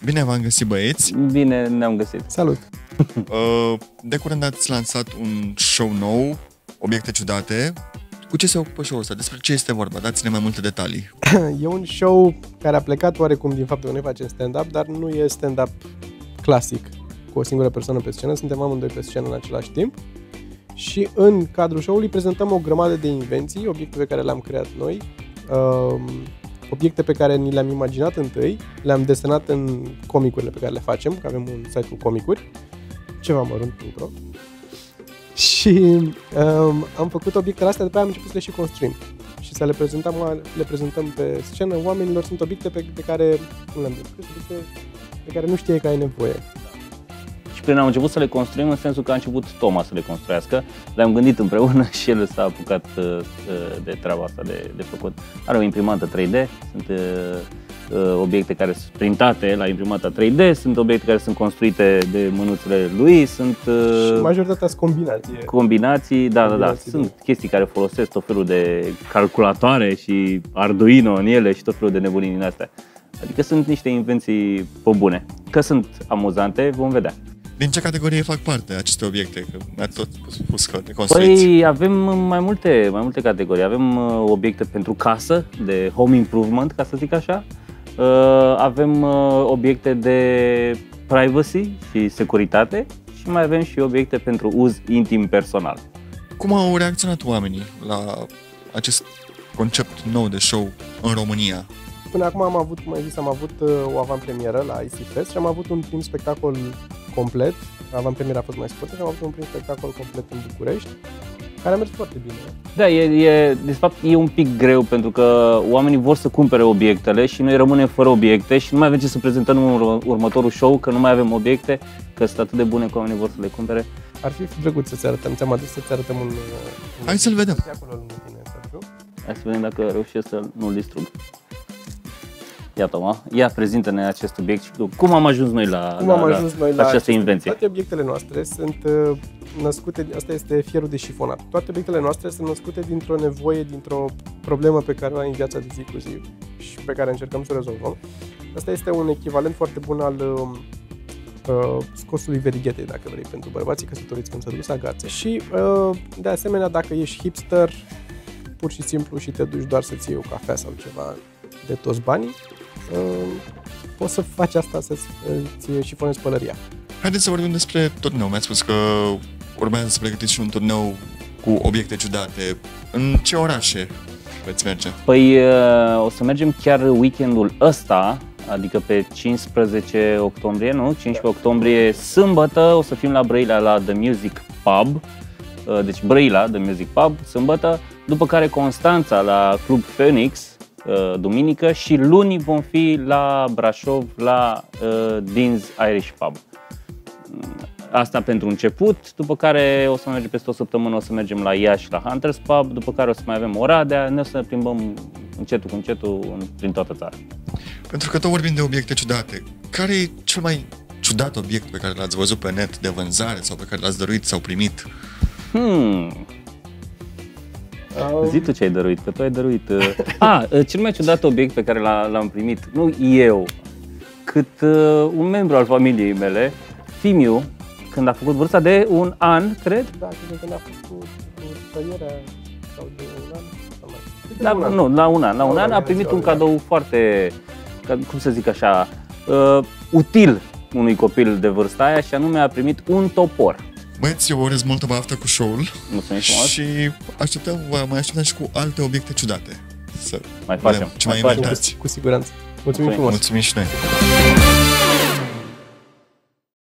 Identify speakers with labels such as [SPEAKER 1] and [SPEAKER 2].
[SPEAKER 1] Bine v-am găsit, băieți!
[SPEAKER 2] Bine ne-am găsit!
[SPEAKER 3] Salut!
[SPEAKER 1] De curând ați lansat un show nou, Obiecte ciudate. Cu ce se ocupă show-ul ăsta? Despre ce este vorba? Dați-ne mai multe detalii.
[SPEAKER 3] E un show care a plecat oarecum din faptul că noi facem stand-up, dar nu e stand-up clasic, cu o singură persoană pe scenă. Suntem amândoi pe scenă în același timp. Și în cadrul show-ului prezentăm o grămadă de invenții, obiecte pe care le-am creat noi, obiecte pe care ni le-am imaginat întâi, le-am desenat în comicurile pe care le facem, că avem un site cu comicuri, cevamărunt.ro. Și am făcut obiectele astea, după aia am început să le și construim. Și să le prezentăm pe scenă oamenilor. Sunt obiecte pe care, cum le-am descris, obiecte pe care nu știai că ai nevoie.
[SPEAKER 2] Și până am început să le construim, în sensul că a început Toma să le construiască, le-am gândit împreună și el s-a apucat de treaba asta de făcut. Are o imprimantă 3D, sunt obiecte care sunt printate la imprimanta 3D, sunt obiecte care sunt construite de mânuțele lui, sunt...
[SPEAKER 3] Și majoritatea sunt combinații.
[SPEAKER 2] Combinații, da. Sunt chestii care folosesc tot felul de calculatoare și Arduino în ele și tot felul de nebunii din astea. Adică sunt niște invenții pe bune. Că sunt amuzante, vom vedea.
[SPEAKER 1] Din ce categorie fac parte aceste obiecte? Că mi-ați tot spus că le construiți.
[SPEAKER 2] Păi avem mai multe categorii. Avem obiecte pentru casă, de home improvement, ca să zic așa. Avem obiecte de privacy și securitate și mai avem și obiecte pentru uz intim personal.
[SPEAKER 1] Cum au reacționat oamenii la acest concept nou de show în România?
[SPEAKER 3] Până acum am avut o avantpremieră la IC Fest și am avut un prim spectacol complet. Avantpremiera a fost mai scurtă și am avut un prim spectacol complet în București, care a mers foarte bine.
[SPEAKER 2] Da, de fapt e un pic greu pentru că oamenii vor să cumpere obiectele și noi rămânem fără obiecte și nu mai avem ce să prezentăm în următorul show, că nu mai avem obiecte, că sunt atât de bune că oamenii vor să le cumpere.
[SPEAKER 3] Ar fi drăguț să-ți arătăm, ți-am adus să-ți arătăm un...
[SPEAKER 1] Hai să-l vedem.
[SPEAKER 2] Hai să vedem dacă reușesc să nu-l distrug. Ia, Toma, prezintă-ne acest obiect și cum am ajuns noi la această invenție.
[SPEAKER 3] Toate obiectele noastre sunt născute, asta este fierul de șifonat. Toate obiectele noastre sunt născute dintr-o nevoie, dintr-o problemă pe care o ai în viața de zi cu zi și pe care încercăm să o rezolvăm. Asta este un echivalent foarte bun al scosului verighetei, dacă vrei, pentru bărbații căsătoriți când se duc să agațe. Și, de asemenea, dacă ești hipster, pur și simplu și te duci doar să-ți iei o cafea sau ceva de toți banii, poți să faci asta, să-ți șifonezi pălăria.
[SPEAKER 1] Haideți să vorbim despre turneu. Mi-ați spus că urmează să pregătiți și un turneu cu obiecte ciudate. În ce orașe veți merge?
[SPEAKER 2] Păi o să mergem chiar weekendul ăsta, adică pe 15 octombrie, nu? 15 octombrie, sâmbătă, o să fim la Brăila la The Music Pub. Deci Brăila, The Music Pub, sâmbătă, după care Constanța la Club Phoenix, duminică, și luni vom fi la Brașov la Dean's Irish Pub. Asta pentru început, după care o să mergem peste o săptămână, o să mergem la Iași la Hunters Pub, după care o să mai avem Oradea, ne o să ne plimbăm încetul cu încetul prin toată țara.
[SPEAKER 1] Pentru că tot vorbim de obiecte ciudate, care e cel mai ciudat obiect pe care l-ați văzut pe net de vânzare sau pe care l-ați dăruit sau primit?
[SPEAKER 2] Zi tu ce ai dăruit, că tu ai dăruit. Cel mai ciudat obiect pe care l-am primit, nu eu, cât un membru al familiei mele, Fimiu, când a făcut vârsta de un an, cred?
[SPEAKER 3] Da, cred că când a făcut tăierea sau de un an.
[SPEAKER 2] La un an a primit un cadou foarte, cum să zic așa, util unui copil de vârsta aia, și anume a primit un topor.
[SPEAKER 1] Băieți, eu vă urez multă baftă cu show-ul.
[SPEAKER 2] Mulțumesc frumos.
[SPEAKER 1] Și mai așteptăm și cu alte obiecte ciudate. Să
[SPEAKER 2] mai facem.
[SPEAKER 1] Ce mai inventați.
[SPEAKER 3] Cu siguranță. Mulțumim frumos.
[SPEAKER 1] Mulțumim și noi.